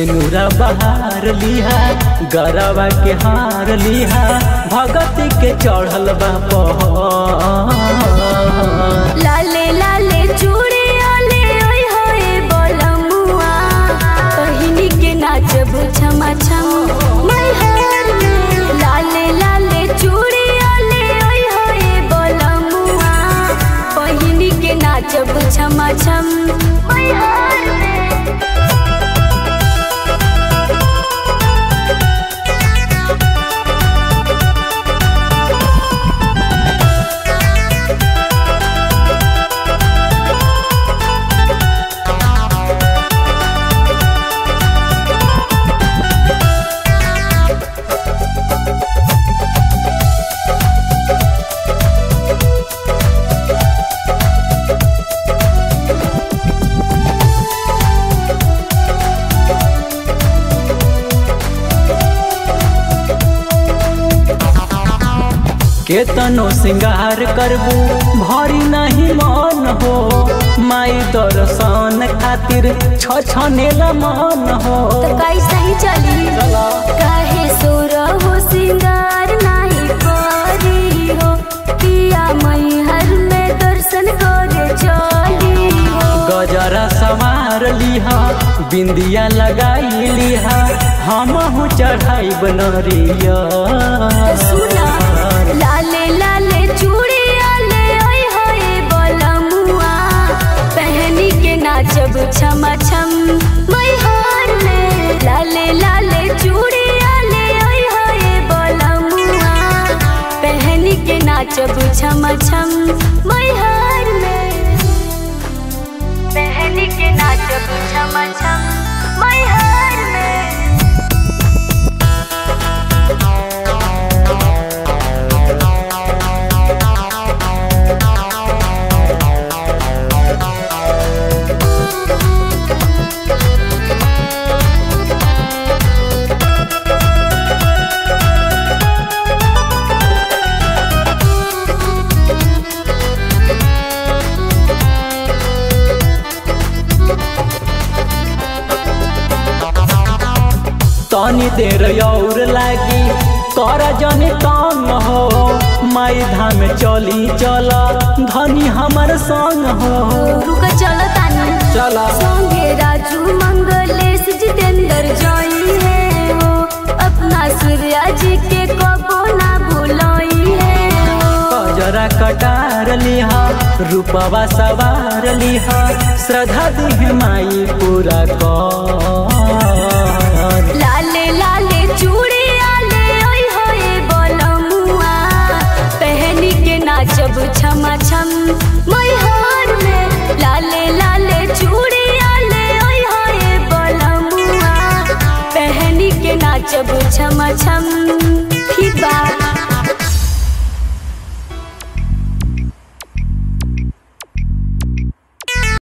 सेनुरा बहार लिहा गरवा के हार लिहा भगती के चढ़ल बा पहाड़। लाले लाले चूड़ी आले ओय होए बोलमुआ पहिनी के नाचब छमा छम मैहर में। लाले लाले चूड़ी आले ओय होए बोलमुआ पहिनी के नाचब छमा छम मैहर में। केतनो सिंगार करबू भरी नहीं मन हो माई दर्शन खातिर छछनेला मन हो। तो कैसे ही चली काहे सोर हो सिंगार नहीं करी हो पिया मैहर में दर्शन करे चली हो। गजरा सवार लिहा बिंदिया लगाई लिहा हमहु चढ़ाई बनरिया। सुना लाले लाले चूड़ी आले ओय होए बोलमुआ पहनी के नाचब छमा छम मैहर में। लाले लाले चूड़ी आले ओय होए बोलमुआ पहनी के नाचब छमा छम मैहर में। पहनी के नाचब छमा छम मैहर में। तनी देर और लागी कर जने तंग हो माई धाम चली चल धनी हमर संग हो। रुक चल तानी चला संगे राजू मंगलेश जितेंद्र जई है हो अपना सूर्या जी के कबो ना भूलई है हो। गजरा कटार लिहा रूपवा सवार लिहा श्रद्धा दिह माई पूरा कर। लाले लाले चूड़ी आले ओय होए बोलमुआ पहनी के नाचब छमा छम मैहर में। लाले लाले चूड़ी आले ओय होए बोलमुआ पहनी के नाचब छमा छम।